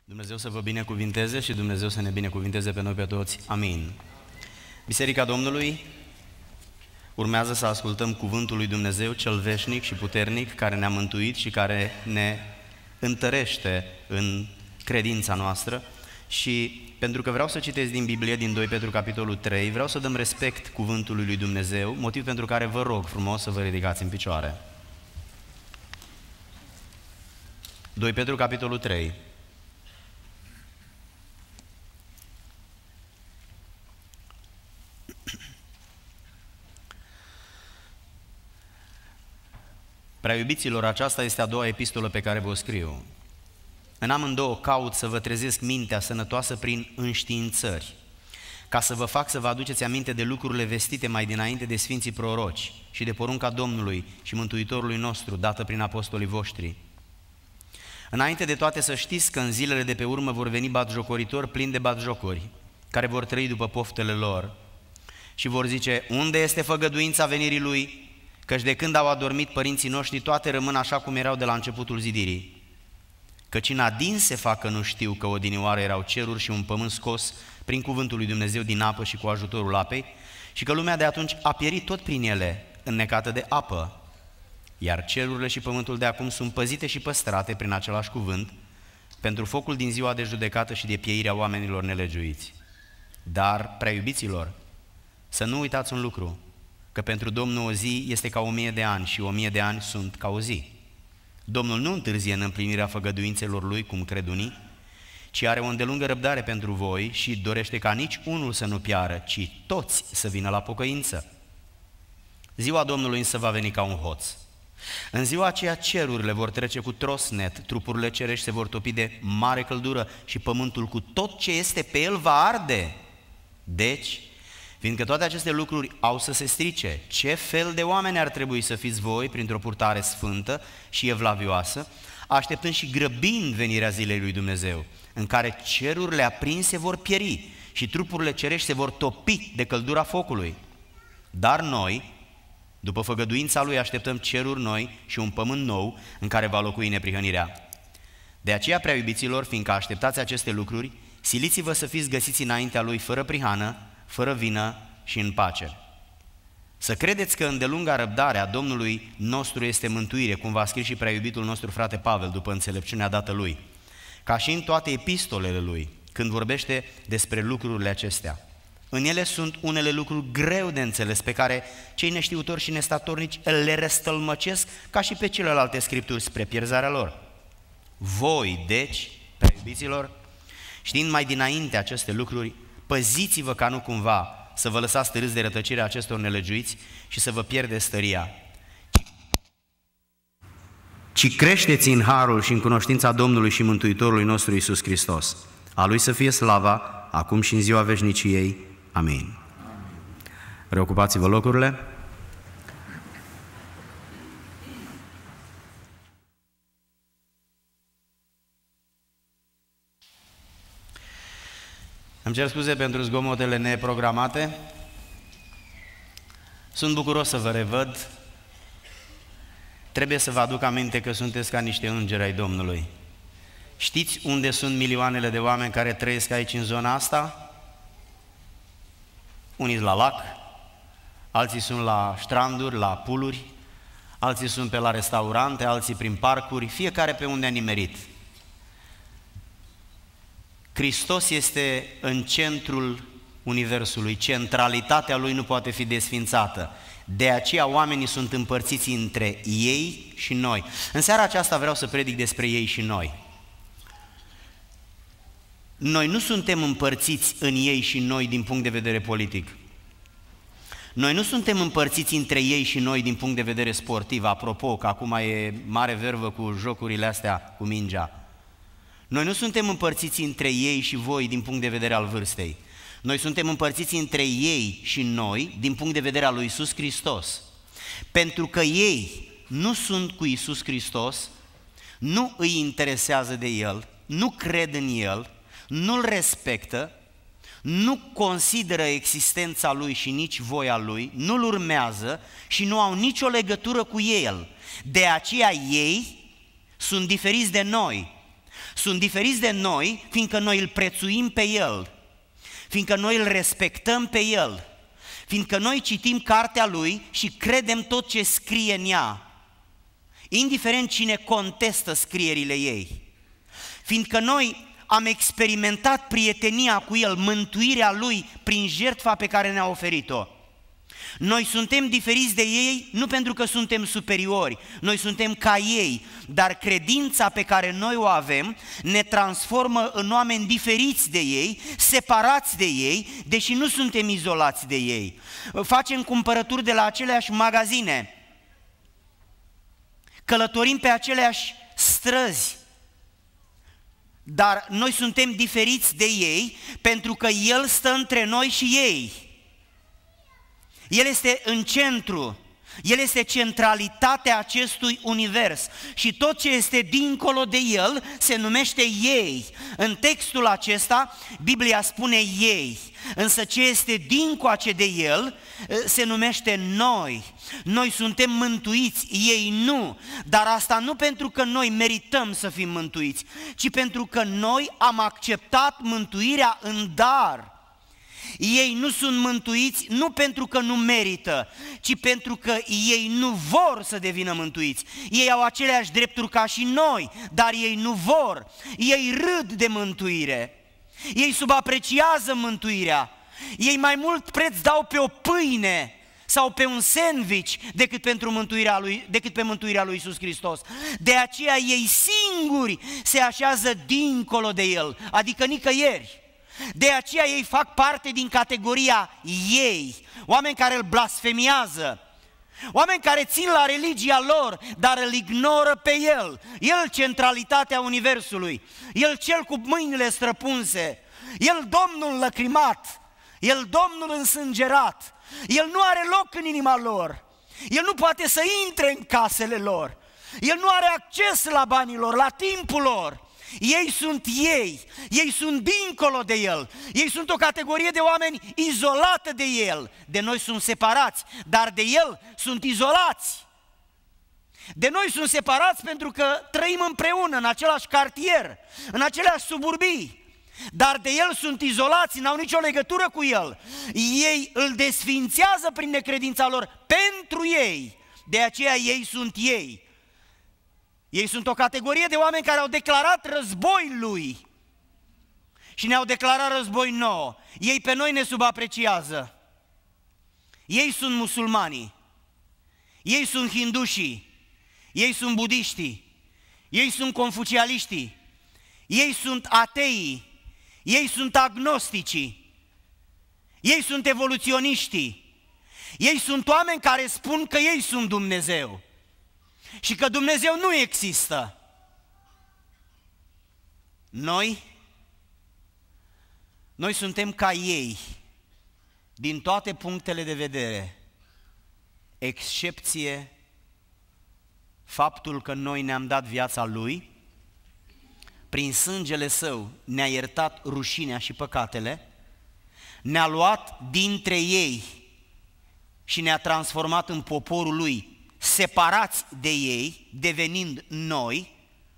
Dumnezeu să vă binecuvinteze și Dumnezeu să ne binecuvinteze pe noi pe toți. Amin. Biserica Domnului, urmează să ascultăm cuvântul lui Dumnezeu cel veșnic și puternic, care ne-a mântuit și care ne întărește în credința noastră. Și pentru că vreau să citesc din Biblie, din 2 Petru capitolul 3, vreau să dăm respect cuvântului lui Dumnezeu, motiv pentru care vă rog frumos să vă ridicați în picioare. 2 Petru capitolul 3. Prea iubiților, aceasta este a doua epistolă pe care vă o scriu. În amândouă caut să vă trezesc mintea sănătoasă prin înștiințări, ca să vă fac să vă aduceți aminte de lucrurile vestite mai dinainte de Sfinții Proroci și de porunca Domnului și Mântuitorului nostru, dată prin apostolii voștri. Înainte de toate să știți că în zilele de pe urmă vor veni batjocoritori plini de batjocuri, care vor trăi după poftele lor și vor zice: unde este făgăduința venirii Lui? Căci de când au adormit părinții noștri, toate rămân așa cum erau de la începutul zidirii. Căci în adins se fac că nu știu că odinioară erau ceruri și un pământ scos prin cuvântul lui Dumnezeu din apă și cu ajutorul apei, și că lumea de atunci a pierit tot prin ele, înnecată de apă. Iar cerurile și pământul de acum sunt păzite și păstrate prin același cuvânt, pentru focul din ziua de judecată și de pieirea oamenilor nelegiuiți. Dar, prea iubiților, să nu uitați un lucru, că pentru Domnul o zi este ca 1000 de ani și 1000 de ani sunt ca o zi. Domnul nu întârzie în împlinirea făgăduințelor Lui, cum cred unii, ci are o îndelungă răbdare pentru voi și dorește ca nici unul să nu piară, ci toți să vină la pocăință. Ziua Domnului însă va veni ca un hoț. În ziua aceea cerurile vor trece cu trosnet, trupurile cerești se vor topi de mare căldură și pământul cu tot ce este pe el va arde. Deci, fiindcă toate aceste lucruri au să se strice, ce fel de oameni ar trebui să fiți voi printr-o purtare sfântă și evlavioasă, așteptând și grăbind venirea zilei lui Dumnezeu, în care cerurile aprinse vor pieri și trupurile cerești se vor topi de căldura focului. Dar noi, după făgăduința Lui, așteptăm ceruri noi și un pământ nou în care va locui neprihănirea. De aceea, prea iubiților, fiindcă așteptați aceste lucruri, siliți-vă să fiți găsiți înaintea Lui fără prihană, fără vină și în pace. Să credeți că îndelunga răbdare a Domnului nostru este mântuire, cum v-a scris și prea iubitul nostru frate Pavel, după înțelepciunea dată lui, ca și în toate epistolele lui, când vorbește despre lucrurile acestea. În ele sunt unele lucruri greu de înțeles, pe care cei neștiutori și nestatornici le răstălmăcesc ca și pe celelalte scripturi spre pierzarea lor. Voi, deci, prea iubiților, știind mai dinainte aceste lucruri, păziți-vă ca nu cumva să vă lăsați târâți de rătăcirea acestor nelegiuiți și să vă pierdeți stăria, ci creșteți în harul și în cunoștința Domnului și Mântuitorului nostru Iisus Hristos. A Lui să fie slava, acum și în ziua veșniciei. Amin. Reocupați-vă locurile. Îmi cer scuze pentru zgomotele neprogramate. Sunt bucuros să vă revăd. Trebuie să vă aduc aminte că sunteți ca niște îngeri ai Domnului. Știți unde sunt milioanele de oameni care trăiesc aici în zona asta? Unii la lac, alții sunt la stranduri, la pooluri, alții sunt pe la restaurante, alții prin parcuri, fiecare pe unde a nimerit. Hristos este în centrul universului, centralitatea Lui nu poate fi desfințată. De aceea oamenii sunt împărțiți între ei și noi. În seara aceasta vreau să predic despre ei și noi. Noi nu suntem împărțiți în ei și noi din punct de vedere politic. Noi nu suntem împărțiți între ei și noi din punct de vedere sportiv. Apropo, că acum e mare vervă cu jocurile astea cu mingea. Noi nu suntem împărțiți între ei și voi din punct de vedere al vârstei. Noi suntem împărțiți între ei și noi din punct de vedere al lui Iisus Hristos. Pentru că ei nu sunt cu Iisus Hristos, nu îi interesează de El, nu cred în El, nu-L respectă, nu consideră existența Lui și nici voia Lui, nu-L urmează și nu au nicio legătură cu El. De aceea ei sunt diferiți de noi. Sunt diferiți de noi, fiindcă noi îl prețuim pe El, fiindcă noi îl respectăm pe El, fiindcă noi citim cartea Lui și credem tot ce scrie în ea, indiferent cine contestă scrierile ei, fiindcă noi am experimentat prietenia cu El, mântuirea Lui prin jertfa pe care ne-a oferit-o. Noi suntem diferiți de ei nu pentru că suntem superiori, noi suntem ca ei, dar credința pe care noi o avem ne transformă în oameni diferiți de ei, separați de ei, deși nu suntem izolați de ei. Facem cumpărături de la aceleași magazine, călătorim pe aceleași străzi, dar noi suntem diferiți de ei pentru că El stă între noi și ei. El este în centru, El este centralitatea acestui univers și tot ce este dincolo de El se numește ei. În textul acesta Biblia spune ei, însă ce este dincoace de El se numește noi. Noi suntem mântuiți, ei nu, dar asta nu pentru că noi merităm să fim mântuiți, ci pentru că noi am acceptat mântuirea în dar. Ei nu sunt mântuiți nu pentru că nu merită, ci pentru că ei nu vor să devină mântuiți. Ei au aceleași drepturi ca și noi, dar ei nu vor. Ei râd de mântuire. Ei subapreciază mântuirea. Ei mai mult preț dau pe o pâine sau pe un sandwich decât pe mântuirea lui Iisus Hristos. De aceea ei singuri se așează dincolo de El, adică nicăieri. De aceea ei fac parte din categoria ei, oameni care îl blasfemiază, oameni care țin la religia lor, dar îl ignoră pe El. El centralitatea universului, El cel cu mâinile străpunse, El Domnul lăcrimat, El Domnul însângerat. El nu are loc în inima lor, El nu poate să intre în casele lor, El nu are acces la banii lor, la timpul lor. Ei sunt ei sunt dincolo de El, ei sunt o categorie de oameni izolată de El. De noi sunt separați, dar de El sunt izolați. De noi sunt separați pentru că trăim împreună în același cartier, în aceleași suburbii, dar de El sunt izolați, n-au nicio legătură cu El. Ei îl desfințează prin necredința lor pentru ei, de aceea ei sunt ei. Ei sunt o categorie de oameni care au declarat război Lui și ne-au declarat război nouă. Ei pe noi ne subapreciază. Ei sunt musulmanii, ei sunt hindușii, ei sunt budiștii, ei sunt confucialiștii, ei sunt ateii, ei sunt agnosticii, ei sunt evoluționiștii, ei sunt oameni care spun că ei sunt Dumnezeu și că Dumnezeu nu există. Noi suntem ca ei din toate punctele de vedere, excepție faptul că noi ne-am dat viața Lui, prin sângele Său ne-a iertat rușinea și păcatele, ne-a luat dintre ei și ne-a transformat în poporul Lui, separați de ei, devenind noi.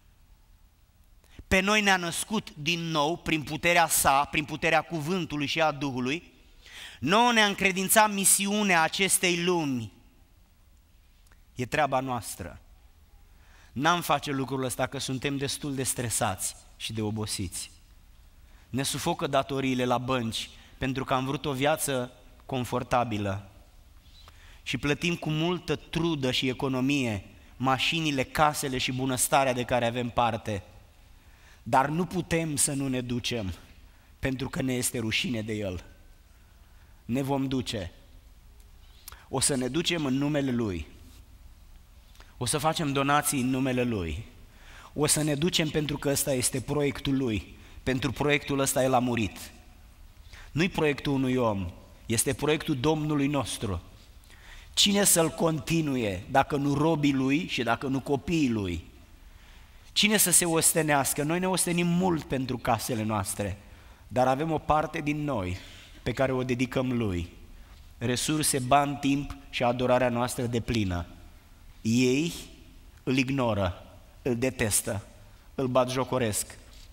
Pe noi ne-a născut din nou prin puterea Sa, prin puterea cuvântului și a Duhului. Nouă ne-a încredințat misiunea acestei lumi. E treaba noastră. N-am face lucrul ăsta că suntem destul de stresați și de obosiți. Ne sufocă datoriile la bănci pentru că am vrut o viață confortabilă și plătim cu multă trudă și economie mașinile, casele și bunăstarea de care avem parte. Dar nu putem să nu ne ducem pentru că ne este rușine de El. Ne vom duce. O să ne ducem în numele Lui. O să facem donații în numele Lui. O să ne ducem pentru că ăsta este proiectul Lui. Pentru proiectul ăsta El a murit. Nu-i proiectul unui om, este proiectul Domnului nostru. Cine să-L continue dacă nu robii Lui și dacă nu copiii Lui? Cine să se ostenească? Noi ne ostenim mult pentru casele noastre, dar avem o parte din noi pe care o dedicăm Lui. Resurse, bani, timp și adorarea noastră deplină. Ei îl ignoră, îl detestă, îl batjocoresc,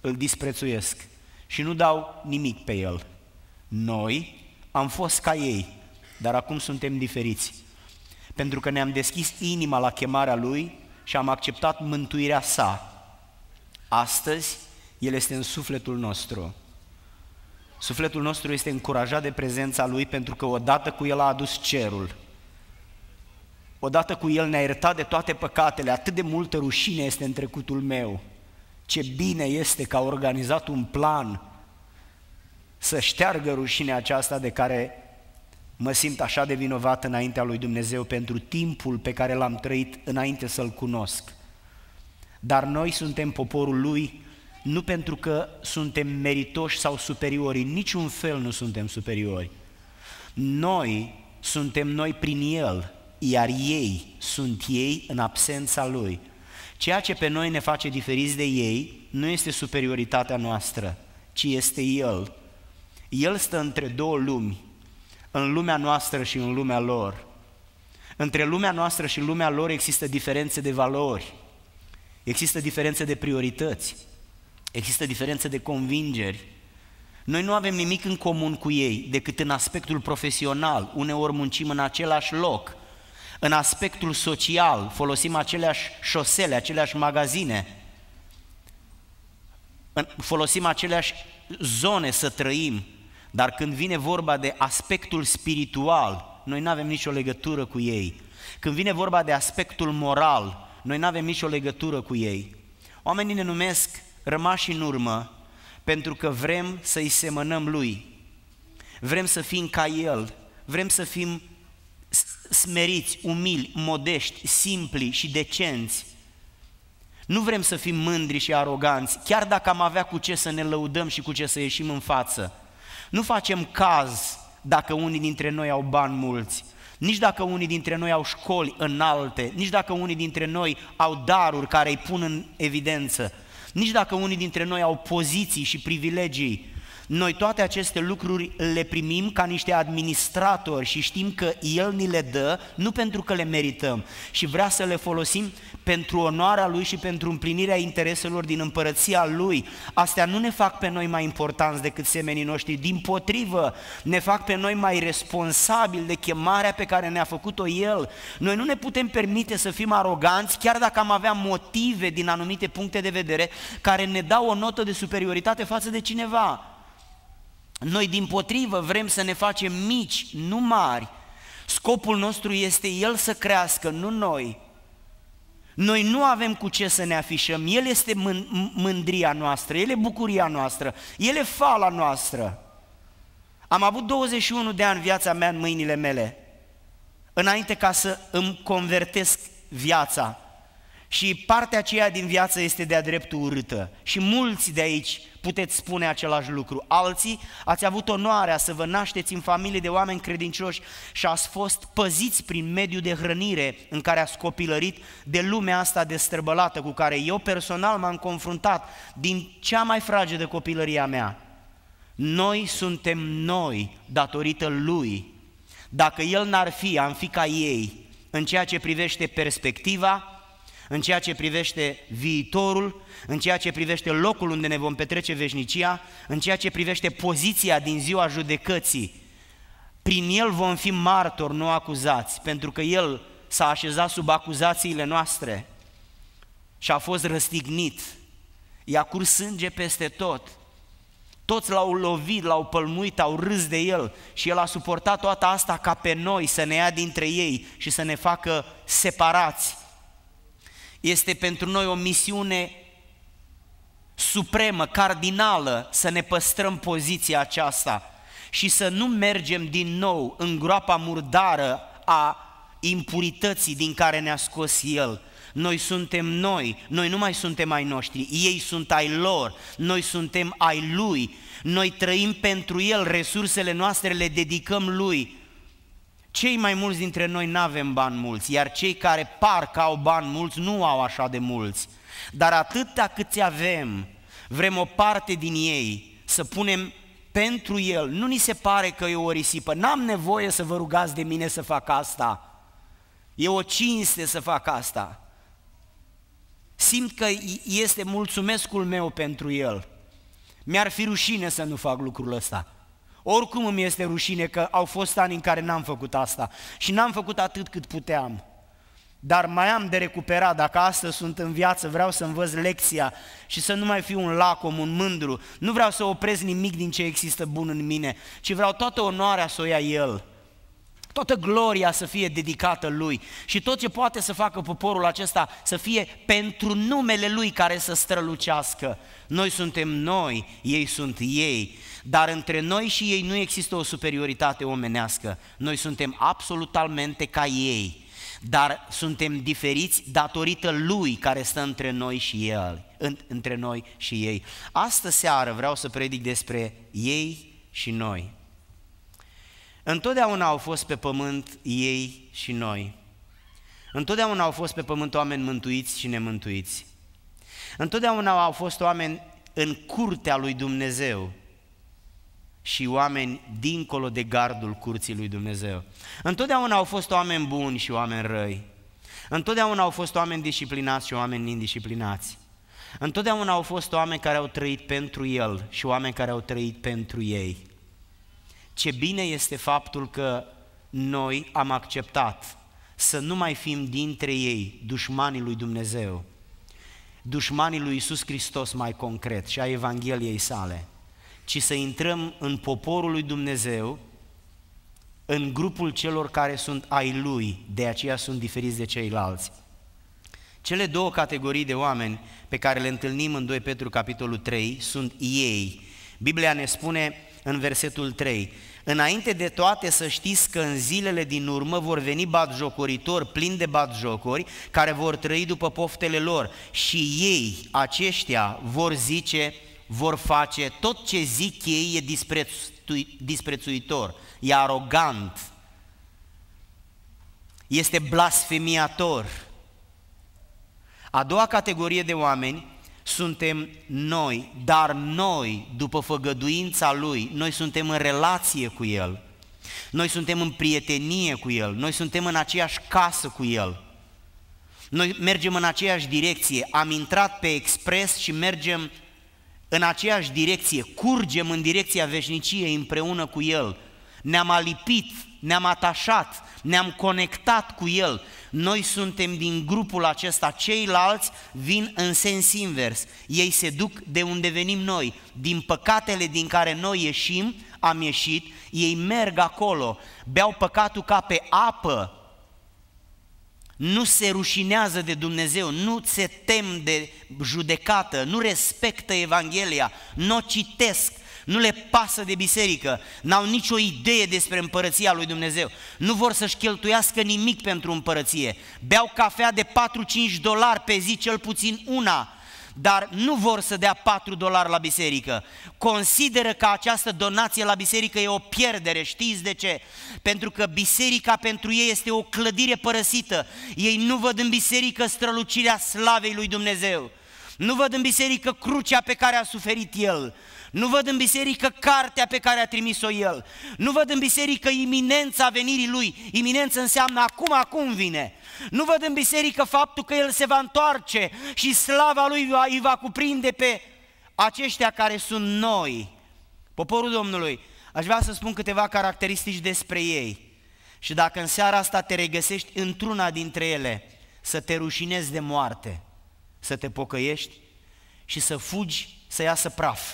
îl disprețuiesc și nu dau nimic pe el. Noi am fost ca ei, dar acum suntem diferiți, pentru că ne-am deschis inima la chemarea Lui și am acceptat mântuirea sa. Astăzi, El este în sufletul nostru. Sufletul nostru este încurajat de prezența Lui pentru că odată cu El a adus cerul. Odată cu El ne-a iertat de toate păcatele, atât de multă rușine este în trecutul meu. Ce bine este că a organizat un plan să șteargă rușinea aceasta de care mă simt așa de vinovat înaintea lui Dumnezeu pentru timpul pe care l-am trăit înainte să-L cunosc. Dar noi suntem poporul Lui nu pentru că suntem meritoși sau superiori, în niciun fel nu suntem superiori. Noi suntem noi prin El, iar ei sunt ei în absența Lui. Ceea ce pe noi ne face diferiți de ei nu este superioritatea noastră, ci este El. El stă între două lumi, în lumea noastră și în lumea lor. Între lumea noastră și lumea lor există diferențe de valori, există diferențe de priorități, există diferențe de convingeri. Noi nu avem nimic în comun cu ei decât în aspectul profesional, uneori muncim în același loc, în aspectul social folosim aceleași șosele, aceleași magazine, folosim aceleași zone să trăim, dar când vine vorba de aspectul spiritual, noi nu avem nicio legătură cu ei. Când vine vorba de aspectul moral, noi nu avem nicio legătură cu ei. Oamenii ne numesc rămași în urmă pentru că vrem să-i semănăm Lui, vrem să fim ca El, vrem să fim smeriți, umili, modești, simpli și decenți. Nu vrem să fim mândri și aroganți, chiar dacă am avea cu ce să ne lăudăm și cu ce să ieșim în față. Nu facem caz dacă unii dintre noi au bani mulți, nici dacă unii dintre noi au școli înalte, nici dacă unii dintre noi au daruri care îi pun în evidență, nici dacă unii dintre noi au poziții și privilegii. Noi toate aceste lucruri le primim ca niște administratori și știm că El ni le dă, nu pentru că le merităm, și vrea să le folosim pentru onoarea Lui și pentru împlinirea intereselor din împărăția Lui. Astea nu ne fac pe noi mai importanți decât semenii noștri, dimpotrivă, ne fac pe noi mai responsabili de chemarea pe care ne-a făcut-o El. Noi nu ne putem permite să fim aroganți, chiar dacă am avea motive din anumite puncte de vedere care ne dau o notă de superioritate față de cineva. Noi dimpotrivă vrem să ne facem mici, nu mari. Scopul nostru este El să crească, nu noi. Noi nu avem cu ce să ne afișăm, El este mândria noastră, El e bucuria noastră, El e fala noastră. Am avut 21 de ani viața mea în mâinile mele, înainte ca să îmi convertesc viața. Și partea aceea din viață este de-a dreptul urâtă. Și mulți de aici puteți spune același lucru. Alții ați avut onoarea să vă nașteți în familie de oameni credincioși și ați fost păziți prin mediul de hrănire în care ați copilărit de lumea asta destrăbălată cu care eu personal m-am confruntat din cea mai fragedă copilărie a mea. Noi suntem noi datorită Lui. Dacă El n-ar fi, am fi ca ei în ceea ce privește perspectiva, în ceea ce privește viitorul, în ceea ce privește locul unde ne vom petrece veșnicia, în ceea ce privește poziția din ziua judecății. Prin El vom fi martori, nu acuzați, pentru că El s-a așezat sub acuzațiile noastre și a fost răstignit. I-a curs sânge peste tot. Toți l-au lovit, l-au pălmuit, au râs de El și El a suportat toată asta ca pe noi să ne ia dintre ei și să ne facă separați. Este pentru noi o misiune supremă, cardinală, să ne păstrăm poziția aceasta și să nu mergem din nou în groapa murdară a impurității din care ne-a scos El. Noi suntem noi nu mai suntem ai noștri, ei sunt ai lor, noi suntem ai Lui, noi trăim pentru El, resursele noastre le dedicăm Lui. Cei mai mulți dintre noi n-avem bani mulți, iar cei care par că au bani mulți nu au așa de mulți. Dar atâta câți avem, vrem o parte din ei să punem pentru El. Nu ni se pare că e o risipă, n-am nevoie să vă rugați de mine să fac asta. E o cinste să fac asta. Simt că este mulțumescul meu pentru El. Mi-ar fi rușine să nu fac lucrul ăsta. Oricum îmi este rușine că au fost ani în care n-am făcut asta și n-am făcut atât cât puteam. Dar mai am de recuperat, dacă astăzi sunt în viață, vreau să învăț lecția și să nu mai fiu un lacom, un mândru. Nu vreau să opresc nimic din ce există bun în mine, ci vreau toată onoarea să o ia El. Toată gloria să fie dedicată Lui și tot ce poate să facă poporul acesta să fie pentru numele Lui care să strălucească. Noi suntem noi, ei sunt ei, dar între noi și ei nu există o superioritate omenească. Noi suntem absolutamente ca ei, dar suntem diferiți datorită Lui care stă între noi și El, între noi și ei. Astă seară vreau să predic despre ei și noi. Întotdeauna au fost pe pământ ei și noi. Întotdeauna au fost pe pământ oameni mântuiți și nemântuiți. Întotdeauna au fost oameni în curtea lui Dumnezeu și oameni dincolo de gardul curții lui Dumnezeu. Întotdeauna au fost oameni buni și oameni răi. Întotdeauna au fost oameni disciplinați și oameni indisciplinați. Întotdeauna au fost oameni care au trăit pentru El și oameni care au trăit pentru ei. Ce bine este faptul că noi am acceptat să nu mai fim dintre ei dușmanii lui Dumnezeu, dușmanii lui Iisus Hristos mai concret și a Evangheliei sale, ci să intrăm în poporul lui Dumnezeu, în grupul celor care sunt ai Lui, de aceea sunt diferiți de ceilalți. Cele două categorii de oameni pe care le întâlnim în 2 Petru capitolul 3 sunt ei. Biblia ne spune în versetul 3: înainte de toate să știți că în zilele din urmă vor veni batjocoritori plini de batjocori, care vor trăi după poftele lor și ei, aceștia, vor zice, vor face, tot ce zic ei e disprețuitor, e arogant, este blasfemiator. A doua categorie de oameni suntem noi, dar noi, după făgăduința Lui, noi suntem în relație cu El, noi suntem în prietenie cu El, noi suntem în aceeași casă cu El, noi mergem în aceeași direcție, am intrat pe expres și mergem în aceeași direcție, curgem în direcția veșniciei împreună cu El, ne-am alipit, ne-am atașat, ne-am conectat cu El. Noi suntem din grupul acesta, ceilalți vin în sens invers. Ei se duc de unde venim noi, din păcatele din care noi ieșim, am ieșit, ei merg acolo, beau păcatul ca pe apă, nu se rușinează de Dumnezeu, nu se tem de judecată, nu respectă Evanghelia, nu o citesc, nu le pasă de biserică, n-au nicio idee despre împărăția lui Dumnezeu, nu vor să-și cheltuiască nimic pentru împărăție, beau cafea de $4-5 pe zi, cel puțin una, dar nu vor să dea $4 la biserică. Consideră că această donație la biserică e o pierdere. Știți de ce? Pentru că biserica pentru ei este o clădire părăsită. Ei nu văd în biserică strălucirea slavei lui Dumnezeu. Nu văd în biserică crucea pe care a suferit El. Nu văd în biserică cartea pe care a trimis-o El. Nu văd în biserică iminența venirii Lui. Iminență înseamnă acum vine. Nu văd în biserică faptul că El se va întoarce și slava Lui îi va cuprinde pe aceștia care sunt noi. Poporul Domnului, aș vrea să spun câteva caracteristici despre ei. Și dacă în seara asta te regăsești într-una dintre ele, să te rușinezi de moarte, să te pocăiești și să fugi să iasă praf.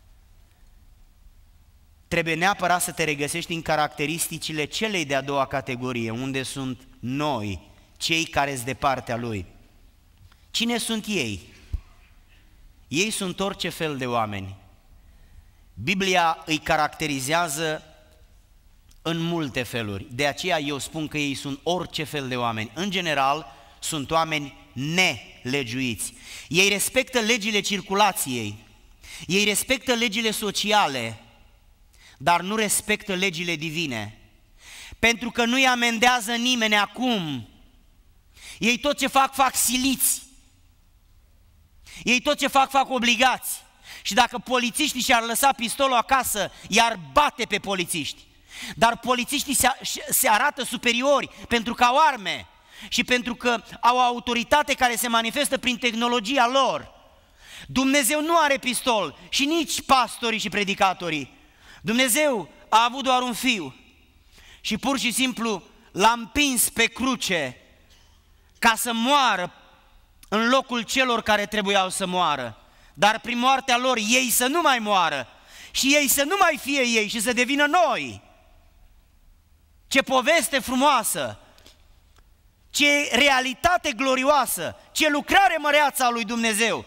Trebuie neapărat să te regăsești în caracteristicile celei de-a doua categorie, unde sunt noi, cei care sunt de partea Lui. Cine sunt ei? Ei sunt orice fel de oameni. Biblia îi caracterizează în multe feluri, de aceea eu spun că ei sunt orice fel de oameni. În general, sunt oameni nelegiuiți. Ei respectă legile circulației, ei respectă legile sociale, dar nu respectă legile divine. Pentru că nu-i amendează nimeni acum. Ei tot ce fac siliți. Ei tot ce fac obligați. Și dacă polițiștii și-ar lăsa pistolul acasă, i-ar bate pe polițiști. Dar polițiștii se arată superiori pentru că au arme și pentru că au o autoritate care se manifestă prin tehnologia lor. Dumnezeu nu are pistol și nici pastorii și predicatorii. Dumnezeu a avut doar un fiu și pur și simplu l-a împins pe cruce ca să moară în locul celor care trebuiau să moară. Dar prin moartea lor ei să nu mai moară și ei să nu mai fie ei și să devină noi. Ce poveste frumoasă! Ce realitate glorioasă! Ce lucrare măreață a lui Dumnezeu!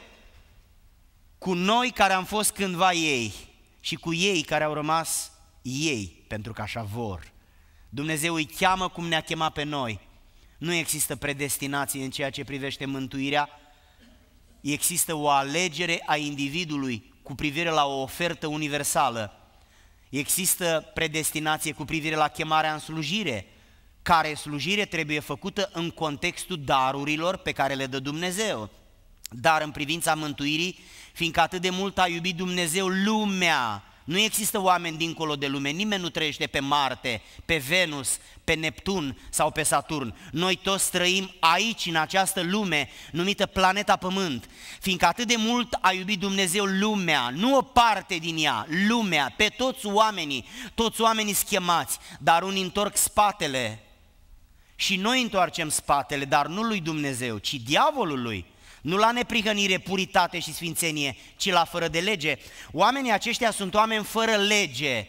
Cu noi care am fost cândva ei și cu ei care au rămas ei, pentru că așa vor. Dumnezeu îi cheamă cum ne-a chemat pe noi. Nu există predestinație în ceea ce privește mântuirea. Există o alegere a individului cu privire la o ofertă universală. Există predestinație cu privire la chemarea în slujire, care slujire trebuie făcută în contextul darurilor pe care le dă Dumnezeu. Dar în privința mântuirii, fiindcă atât de mult a iubit Dumnezeu lumea, nu există oameni dincolo de lume, nimeni nu trăiește pe Marte, pe Venus, pe Neptun sau pe Saturn. Noi toți trăim aici, în această lume numită planeta Pământ, fiindcă atât de mult a iubit Dumnezeu lumea, nu o parte din ea, lumea, pe toți oamenii schemați, dar unii întorc spatele și noi întoarcem spatele, dar nu lui Dumnezeu, ci diavolului. Nu la neprihănire, puritate și sfințenie, ci la fără de lege. Oamenii aceștia sunt oameni fără lege.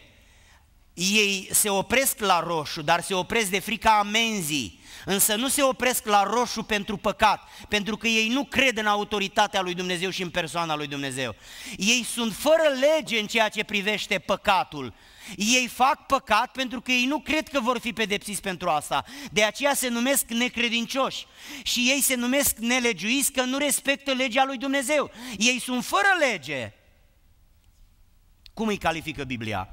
Ei se opresc la roșu, dar se opresc de frica amenzii. Însă nu se opresc la roșu pentru păcat, pentru că ei nu cred în autoritatea lui Dumnezeu și în persoana lui Dumnezeu. Ei sunt fără lege în ceea ce privește păcatul. Ei fac păcat pentru că ei nu cred că vor fi pedepsiți pentru asta. De aceea se numesc necredincioși și ei se numesc nelegiuiți că nu respectă legea lui Dumnezeu. Ei sunt fără lege. Cum îi califică Biblia?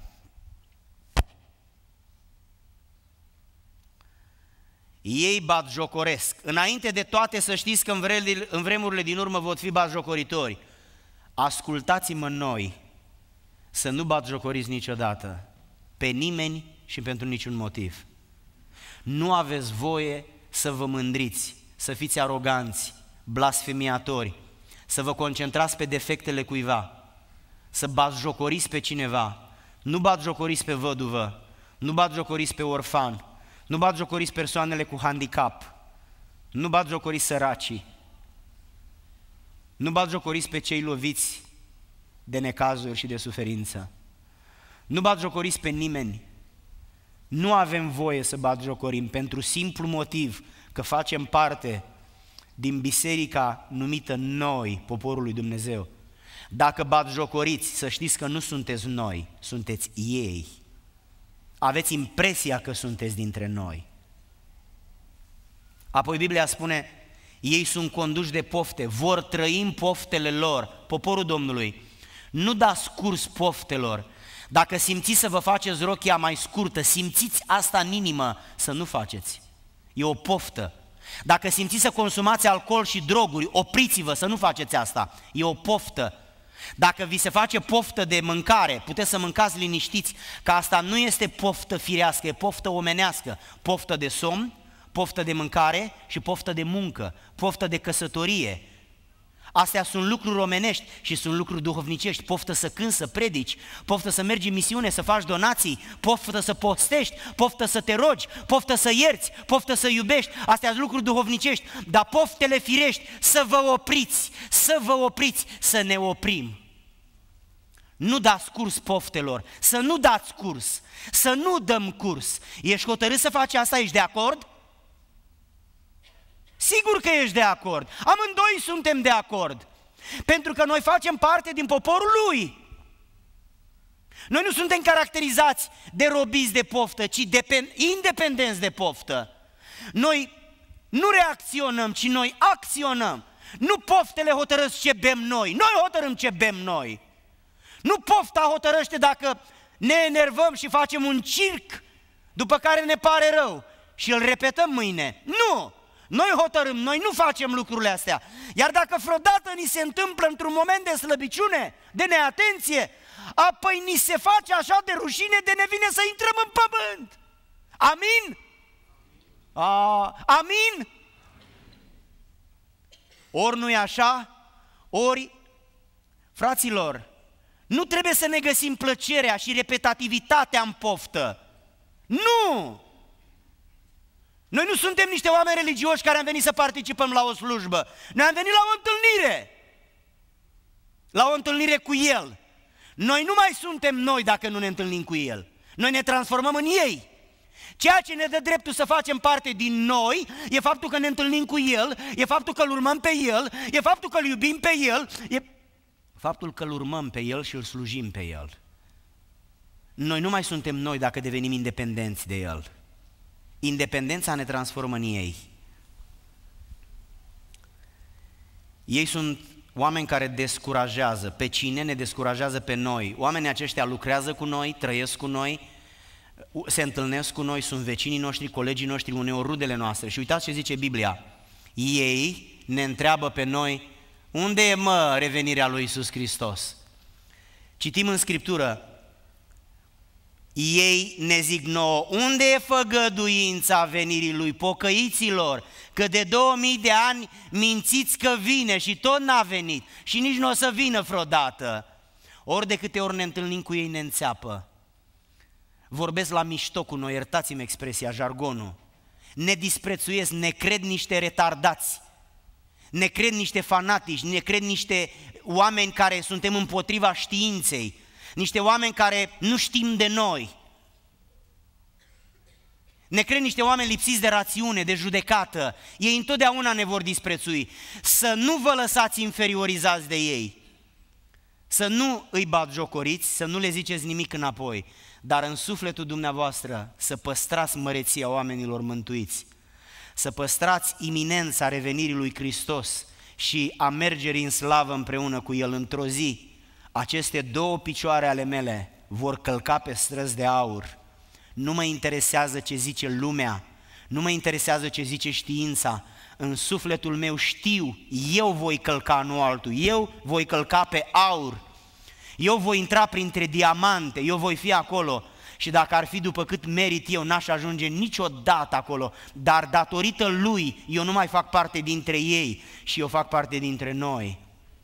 Ei batjocoresc. Înainte de toate să știți că în vremurile din urmă vor fi batjocoritori. Ascultați-mă noi, să nu batjocoriți niciodată pe nimeni și pentru niciun motiv. Nu aveți voie să vă mândriți, să fiți aroganți, blasfemiatori, să vă concentrați pe defectele cuiva, să batjocoriți pe cineva. Nu batjocoriți pe văduvă, nu batjocoriți pe orfan, nu batjocoriți persoanele cu handicap, nu batjocoriți săracii, nu batjocoriți pe cei loviți de necazuri și de suferință. Nu batjocoriți pe nimeni. Nu avem voie să batjocorim pentru simplu motiv că facem parte din biserica numită noi, poporul lui Dumnezeu. Dacă batjocoriți, să știți că nu sunteți noi, sunteți ei. Aveți impresia că sunteți dintre noi. Apoi Biblia spune, ei sunt conduși de pofte, vor trăi în poftele lor, poporul Domnului. Nu dați curs poftelor. Dacă simțiți să vă faceți rochia mai scurtă, simțiți asta în inimă, să nu faceți. E o poftă. Dacă simțiți să consumați alcool și droguri, opriți-vă să nu faceți asta. E o poftă. Dacă vi se face poftă de mâncare, puteți să mâncați liniștiți, că asta nu este poftă firească, e poftă omenească. Poftă de somn, poftă de mâncare și poftă de muncă, poftă de căsătorie. Astea sunt lucruri omenești și sunt lucruri duhovnicești. Poftă să cânți, să predici, poftă să mergi în misiune, să faci donații, poftă să postești, poftă să te rogi, poftă să ierți, poftă să iubești. Astea sunt lucruri duhovnicești, dar poftele firești, să vă opriți, să ne oprim. Nu dați curs poftelor, să nu dați curs, să nu dăm curs. Ești hotărât să faci asta? Ești de acord? Sigur că ești de acord. Amândoi suntem de acord. Pentru că noi facem parte din poporul lui. Noi nu suntem caracterizați de robiți de poftă, ci independenți de poftă. Noi nu reacționăm, ci noi acționăm. Nu poftele hotărăsc ce bem noi, noi hotărâm ce bem noi. Nu pofta hotărăște dacă ne enervăm și facem un circ, după care ne pare rău și îl repetăm mâine. Nu! Noi hotărâm, noi nu facem lucrurile astea. Iar dacă vreodată ni se întâmplă într-un moment de slăbiciune, de neatenție, apoi ni se face așa de rușine de ne vine să intrăm în pământ. Amin? Amin? Ori nu e așa, ori Fraților, nu trebuie să ne găsim plăcerea și repetativitatea în poftă. Nu! Noi nu suntem niște oameni religioși care am venit să participăm la o slujbă. Noi am venit la o întâlnire. La o întâlnire cu El. Noi nu mai suntem noi dacă nu ne întâlnim cu El. Noi ne transformăm în ei. Ceea ce ne dă dreptul să facem parte din noi e faptul că ne întâlnim cu El, e faptul că îl urmăm pe El, e faptul că îl iubim pe El, e faptul că îl urmăm pe El și îl slujim pe El. Noi nu mai suntem noi dacă devenim independenți de El. Independența ne transformă în ei. Ei sunt oameni care descurajează. Pe cine? Ne descurajează pe noi. Oamenii aceștia lucrează cu noi, trăiesc cu noi, se întâlnesc cu noi, sunt vecinii noștri, colegii noștri, uneori rudele noastre. Și uitați ce zice Biblia. Ei ne întreabă pe noi, unde e mă revenirea lui Iisus Hristos? Citim în Scriptură, ei ne zic nouă, unde e făgăduința venirii Lui? Pocăiților, că de 2000 de ani mințiți că vine și tot n-a venit și nici nu o să vină vreodată. Ori de câte ori ne întâlnim cu ei ne înțeapă. Vorbesc la mișto cu noi, iertați-mi expresia, jargonul. Ne disprețuiesc, ne cred niște retardați, ne cred niște fanatici, ne cred niște oameni care suntem împotriva științei, niște oameni care nu știm de noi. Ne cred niște oameni lipsiți de rațiune, de judecată. Ei întotdeauna ne vor disprețui. Să nu vă lăsați inferiorizați de ei. Să nu îi batjocoriți, să nu le ziceți nimic înapoi, dar în sufletul dumneavoastră să păstrați măreția oamenilor mântuiți, să păstrați iminența revenirii lui Hristos și a mergerii în slavă împreună cu El într-o zi. Aceste două picioare ale mele vor călca pe străzi de aur. Nu mă interesează ce zice lumea, nu mă interesează ce zice știința. În sufletul meu știu, eu voi călca, nu altul, eu voi călca pe aur. Eu voi intra printre diamante, eu voi fi acolo și dacă ar fi după cât merit eu, n-aș ajunge niciodată acolo, dar datorită Lui eu nu mai fac parte dintre ei și eu fac parte dintre noi.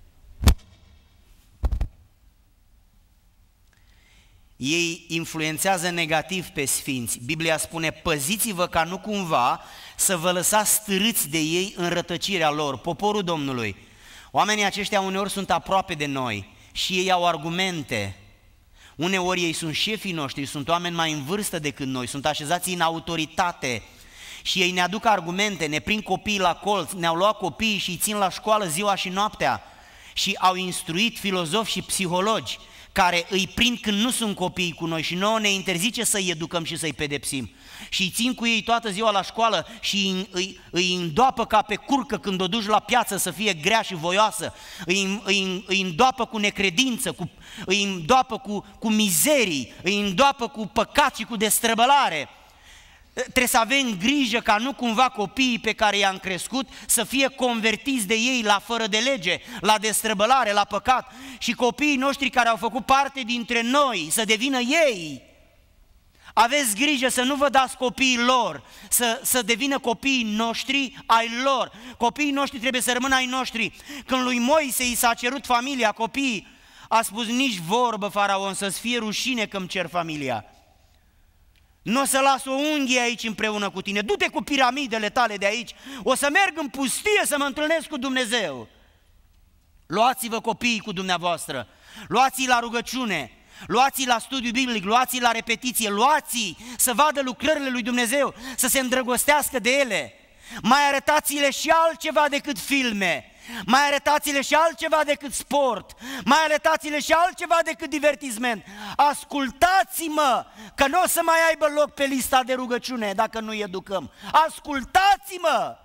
Ei influențează negativ pe sfinți. Biblia spune, păziți-vă ca nu cumva să vă lăsați stârâți de ei în rătăcirea lor, poporul Domnului. Oamenii aceștia uneori sunt aproape de noi și ei au argumente. Uneori ei sunt șefii noștri, sunt oameni mai în vârstă decât noi, sunt așezați în autoritate și ei ne aduc argumente, ne prind copiii la colț, ne-au luat copiii și îi țin la școală ziua și noaptea și au instruit filozofi și psihologi care îi prind când nu sunt copiii cu noi și nouă ne interzice să-i educăm și să-i pedepsim. Și îi țin cu ei toată ziua la școală și îi îndoapă ca pe curcă când o duci la piață să fie grea și voioasă, îi îndoapă cu necredință, îi îndoapă cu mizerii, îi îndoapă cu păcat și cu destrăbălare. Trebuie să avem grijă ca nu cumva copiii pe care i-am crescut să fie convertiți de ei la fără de lege, la destrăbălare, la păcat și copiii noștri care au făcut parte dintre noi să devină ei. Aveți grijă să nu vă dați copiii lor, să devină copiii noștri ai lor. Copiii noștri trebuie să rămână ai noștri. Când lui Moise i s-a cerut familia, copiii, a spus nici vorbă, faraon, să-ți fie rușine că îmi cer familia. Nu o să las o unghie aici împreună cu tine, du-te cu piramidele tale de aici, o să merg în pustie să mă întâlnesc cu Dumnezeu. Luați-vă copiii cu dumneavoastră, luați-i la rugăciune, luați-i la studiu biblic, luați-i la repetiție, luați-i să vadă lucrările lui Dumnezeu, să se îndrăgostească de ele. Mai arătați-le și altceva decât filme, mai arătați-le și altceva decât sport, mai arătați-le și altceva decât divertisment. Ascultați-mă, că nu o să mai aibă loc pe lista de rugăciune dacă nu-i educăm. Ascultați-mă!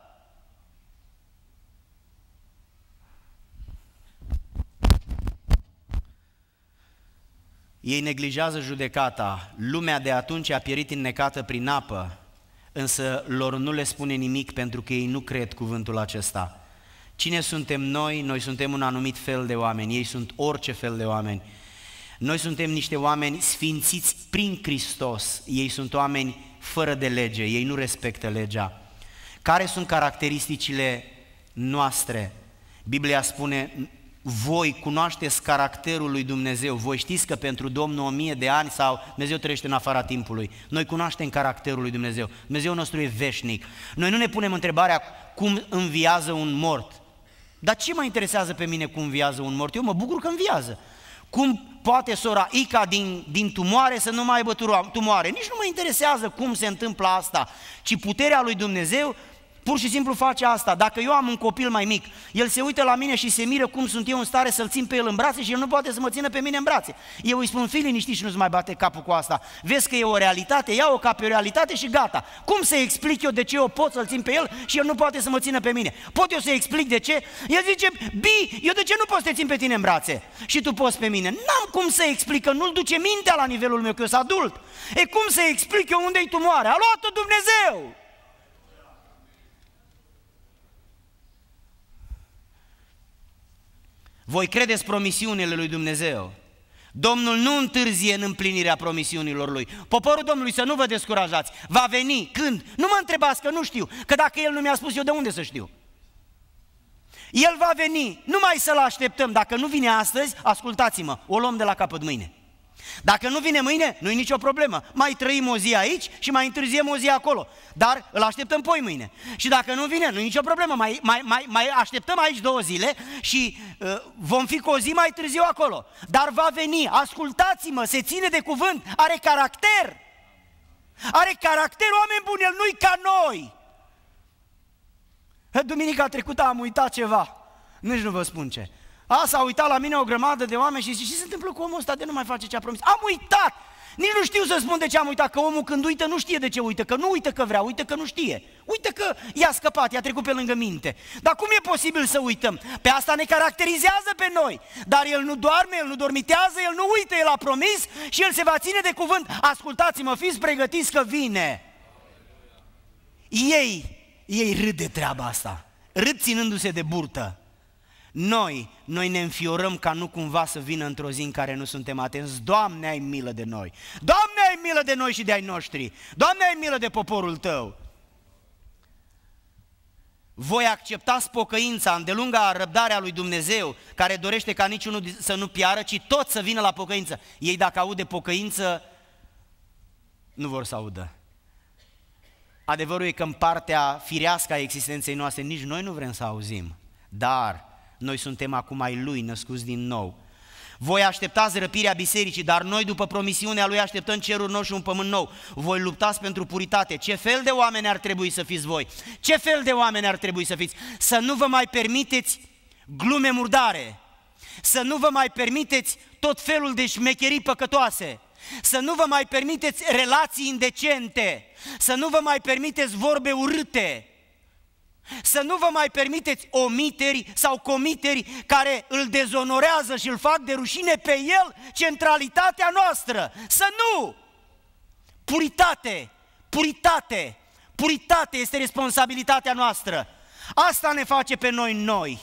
Ei neglijează judecata. Lumea de atunci a pierit înnecată prin apă, însă lor nu le spune nimic pentru că ei nu cred cuvântul acesta. Cine suntem noi? Noi suntem un anumit fel de oameni, ei sunt orice fel de oameni. Noi suntem niște oameni sfințiți prin Hristos, ei sunt oameni fără de lege, ei nu respectă legea. Care sunt caracteristicile noastre? Biblia spune, voi cunoașteți caracterul lui Dumnezeu, voi știți că pentru Domnul 1000 de ani sau Dumnezeu trăiește în afara timpului. Noi cunoaștem caracterul lui Dumnezeu. Dumnezeu nostru e veșnic. Noi nu ne punem întrebarea cum înviază un mort. Dar ce mă interesează pe mine cum înviază un mort? Eu mă bucur că înviază. Cum poate sora Ica din tumoare să nu mai aibă tumoare? Nici nu mă interesează cum se întâmplă asta, ci puterea lui Dumnezeu pur și simplu face asta. Dacă eu am un copil mai mic, el se uită la mine și se miră cum sunt eu în stare să-l țin pe el în brațe și el nu poate să mă țină pe mine în brațe. Eu îi spun, fii liniștit și nu-ți mai bate capul cu asta. Vezi că e o realitate, ia-o ca pe o realitate și gata. Cum să explic eu de ce eu pot să-l țin pe el și el nu poate să mă țină pe mine? Pot eu să explic de ce? El zice, eu de ce nu pot să te țin pe tine în brațe și tu poți pe mine? N-am cum să explic, că nu-l duce mintea la nivelul meu, că eu sunt adult. E cum să explic eu unde-i tumoarea? A luat-o Dumnezeu! Voi credeți promisiunile lui Dumnezeu. Domnul nu întârzie în împlinirea promisiunilor lui. Poporul Domnului, să nu vă descurajați, va veni. Când? Nu mă întrebați că nu știu, că dacă El nu mi-a spus, eu de unde să știu? El va veni, numai să-L așteptăm. Dacă nu vine astăzi, ascultați-mă, o luăm de la capăt mâine. Dacă nu vine mâine, nu-i nicio problemă. Mai trăim o zi aici și mai întârziem o zi acolo. Dar îl așteptăm poi mâine. Și dacă nu vine, nu-i nicio problemă. Mai așteptăm aici 2 zile și vom fi cu o zi mai târziu acolo. Dar va veni, ascultați-mă, se ține de cuvânt, are caracter. Are caracter, oameni buni, el nu-i ca noi. Duminica trecută am uitat ceva. Nici nu vă spun ce. S-a uitat la mine o grămadă de oameni și zice, ce se întâmplă cu omul ăsta de nu mai face ce a promis? Am uitat! Nici nu știu să spun de ce am uitat, că omul când uită nu știe de ce uită, că nu uită că vrea, uită că nu știe. Uită că i-a scăpat, i-a trecut pe lângă minte. Dar cum e posibil să uităm? Pe asta ne caracterizează pe noi. Dar El nu doarme, El nu dormitează, El nu uită, El a promis și El se va ține de cuvânt. Ascultați-mă, fiți pregătiți că vine. Ei râd de treaba asta, râd ținându-se de burtă. Noi ne înfiorăm ca nu cumva să vină într-o zi în care nu suntem atenți. Doamne, ai milă de noi! Doamne, ai milă de noi și de ai noștri! Doamne, ai milă de poporul Tău! Voi acceptați pocăința, îndelunga răbdarea lui Dumnezeu, care dorește ca niciunul să nu piară, ci tot să vină la pocăință. Ei dacă aud de pocăință, nu vor să audă. Adevărul e că în partea firească a existenței noastre nici noi nu vrem să auzim, dar noi suntem acum ai Lui, născuți din nou. Voi așteptați răpirea bisericii, dar noi după promisiunea Lui așteptăm ceruri noi și un pământ nou. Voi luptați pentru puritate. Ce fel de oameni ar trebui să fiți voi? Ce fel de oameni ar trebui să fiți? Să nu vă mai permiteți glume murdare, să nu vă mai permiteți tot felul de șmecherii păcătoase, să nu vă mai permiteți relații indecente, să nu vă mai permiteți vorbe urâte, să nu vă mai permiteți omiteri sau comiteri care îl dezonorează și îl fac de rușine pe el, centralitatea noastră. Să nu! Puritate este responsabilitatea noastră. Asta ne face pe noi.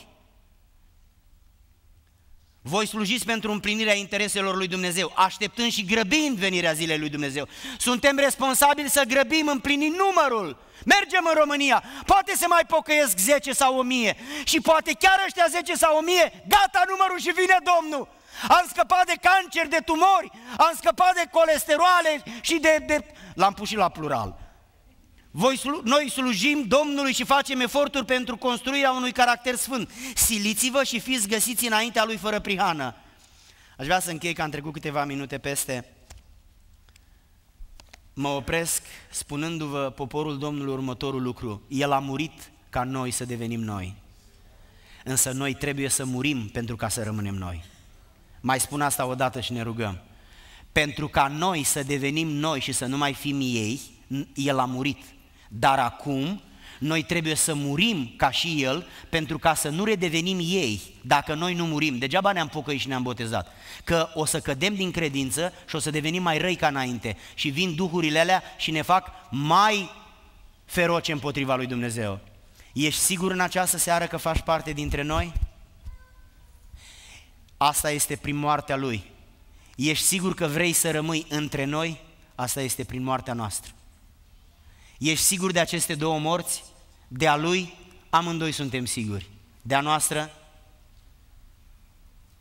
Voi slujiți pentru împlinirea intereselor lui Dumnezeu, așteptând și grăbind venirea zilei lui Dumnezeu. Suntem responsabili să grăbim împlinind numărul. Mergem în România, poate se mai pocăiesc 10 sau 1000 și poate chiar ăștia 10 sau 1000, gata numărul și vine Domnul. Am scăpat de cancer, de tumori, am scăpat de colesteroale și l-am pus și la plural. Noi slujim Domnului și facem eforturi pentru construirea unui caracter sfânt. Siliți-vă și fiți găsiți înaintea Lui fără prihană. Aș vrea să închei, că am trecut câteva minute peste. Mă opresc spunându-vă, poporul Domnului, următorul lucru. El a murit ca noi să devenim noi. Însă noi trebuie să murim pentru ca să rămânem noi. Mai spun asta odată și ne rugăm. Pentru ca noi să devenim noi și să nu mai fim ei, El a murit. Dar acum noi trebuie să murim ca și El pentru ca să nu redevenim ei. Dacă noi nu murim, degeaba ne-am pocăit și ne-am botezat, că o să cădem din credință și o să devenim mai răi ca înainte și vin duhurile alea și ne fac mai feroce împotriva lui Dumnezeu. Ești sigur în această seară că faci parte dintre noi? Asta este prin moartea Lui. Ești sigur că vrei să rămâi între noi? Asta este prin moartea noastră. Ești sigur de aceste 2 morți? De a Lui, amândoi suntem siguri. De a noastră,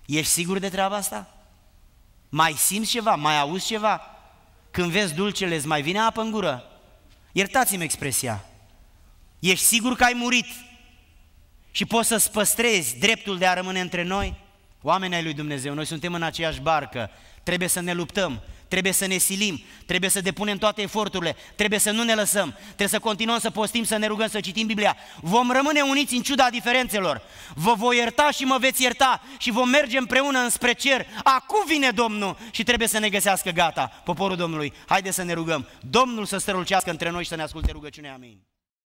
Ești sigur de treaba asta? Mai simți ceva? Mai auzi ceva? Când vezi dulcele, îți mai vine apă în gură? Iertați-mi expresia. Ești sigur că ai murit și poți să-ți păstrezi dreptul de a rămâne între noi? Oamenii ai lui Dumnezeu, noi suntem în aceeași barcă, trebuie să ne luptăm, trebuie să ne silim, trebuie să depunem toate eforturile, trebuie să nu ne lăsăm, trebuie să continuăm să postim, să ne rugăm, să citim Biblia. Vom rămâne uniți în ciuda diferențelor. Vă voi ierta și mă veți ierta și vom merge împreună înspre cer. Acum vine Domnul și trebuie să ne găsească gata, poporul Domnului. Haideți să ne rugăm. Domnul să strălucească între noi și să ne asculte rugăciunea. Amin.